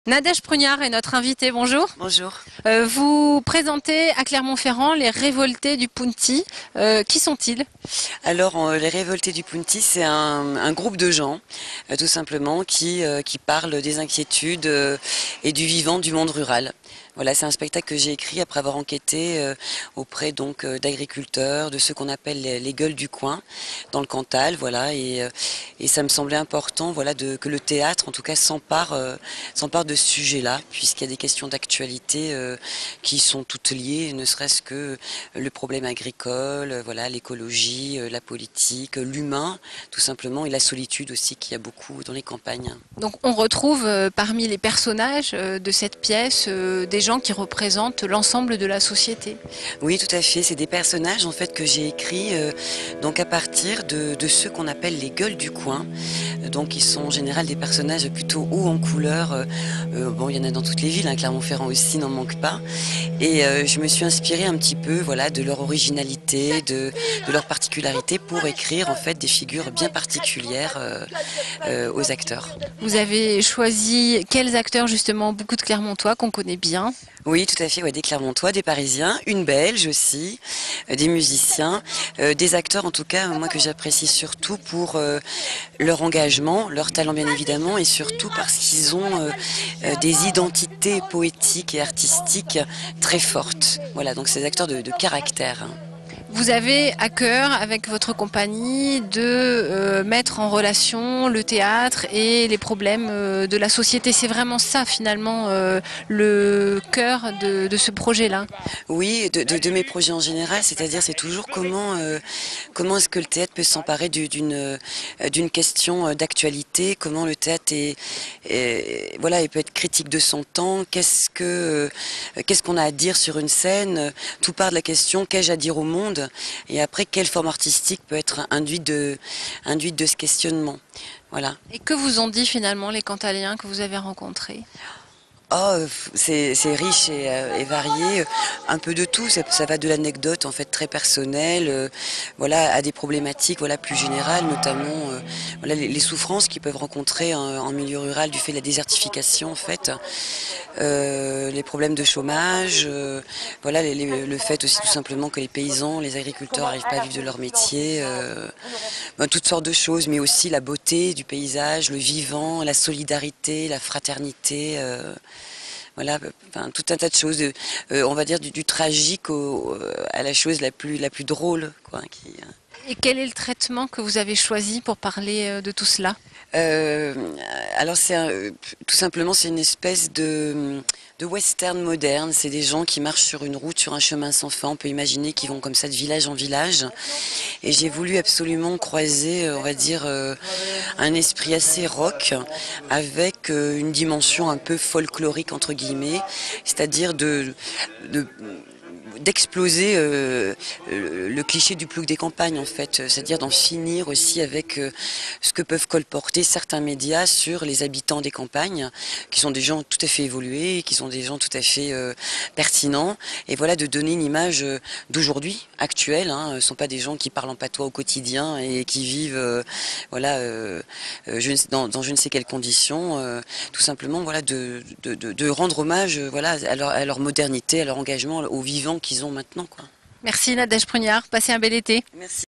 Nadège Prugnard est notre invitée, bonjour. Bonjour. Vous présentez à Clermont-Ferrand les révoltés du Punti. Qui sont-ils? Alors, les Révoltés du Punti, c'est un groupe de gens, tout simplement, qui parlent des inquiétudes et du vivant du monde rural. Voilà, c'est un spectacle que j'ai écrit après avoir enquêté auprès donc d'agriculteurs, de ceux qu'on appelle les gueules du coin, dans le Cantal, voilà, et ça me semblait important, voilà, que le théâtre, en tout cas, s'empare de ce sujet-là, puisqu'il y a des questions d'actualité qui sont toutes liées, ne serait-ce que le problème agricole, voilà, l'écologie, la politique, l'humain, tout simplement, et la solitude aussi qu'il y a beaucoup dans les campagnes. Donc on retrouve parmi les personnages de cette pièce des gens qui représentent l'ensemble de la société. Oui, tout à fait. C'est des personnages en fait que j'ai écrits donc à partir de ceux qu'on appelle les gueules du coin. Donc ils sont en général des personnages plutôt hauts en couleur. Bon, il y en a dans toutes les villes, hein, Clermont-Ferrand aussi n'en manque pas. Et je me suis inspirée un petit peu, voilà, de leur originalité, de leur particularité pour écrire en fait des figures bien particulières aux acteurs. Vous avez choisi quels acteurs justement, beaucoup de Clermontois qu'on connaît bien. Oui, tout à fait, ouais, des Clermontois, des Parisiens, une Belge aussi, des musiciens, des acteurs en tout cas, moi que j'apprécie surtout pour leur engagement, leur talent bien évidemment, et surtout parce qu'ils ont des identités poétiques et artistiques très fortes. Voilà, donc ces acteurs de caractère, hein. Vous avez à cœur, avec votre compagnie, de mettre en relation le théâtre et les problèmes de la société. C'est vraiment ça, finalement, le cœur de ce projet-là. Oui, de mes projets en général, c'est-à-dire c'est toujours comment est-ce que le théâtre peut s'emparer d'une question d'actualité, comment le théâtre voilà, il peut être critique de son temps, qu'est-ce qu'on a à dire sur une scène, tout part de la question qu'ai-je à dire au monde, et après quelle forme artistique peut être induite de ce questionnement. Voilà. Et que vous ont dit finalement les Cantaliens que vous avez rencontrés? Oh, c'est riche et varié, un peu de tout. Ça va de l'anecdote en fait très personnelle, voilà, à des problématiques voilà plus générales, notamment voilà les souffrances qu'ils peuvent rencontrer en milieu rural du fait de la désertification en fait, les problèmes de chômage, voilà le fait aussi tout simplement que les paysans, les agriculteurs n'arrivent pas à vivre de leur métier, ben, toutes sortes de choses, mais aussi la beauté du paysage, le vivant, la solidarité, la fraternité. Voilà, enfin, tout un tas de choses, on va dire du tragique à la chose la plus drôle, quoi. Et quel est le traitement que vous avez choisi pour parler de tout cela? Euh, alors tout simplement c'est une espèce de western moderne. C'est des gens qui marchent sur une route, sur un chemin sans fin. On peut imaginer qu'ils vont comme ça de village en village. Et j'ai voulu absolument croiser, on va dire, un esprit assez rock avec une dimension un peu folklorique entre guillemets, c'est-à-dire de d'exploser le cliché du plouc des campagnes en fait, c'est-à-dire d'en finir aussi avec ce que peuvent colporter certains médias sur les habitants des campagnes, qui sont des gens tout à fait évolués, qui sont des gens tout à fait pertinents, et voilà de donner une image d'aujourd'hui, actuelle, hein, ce ne sont pas des gens qui parlent en patois au quotidien et qui vivent voilà dans je ne sais quelles conditions, tout simplement voilà de rendre hommage voilà à leur modernité, à leur engagement, au vivant qu'ils ont maintenant, quoi. Merci Nadège Prugnard, passez un bel été. Merci.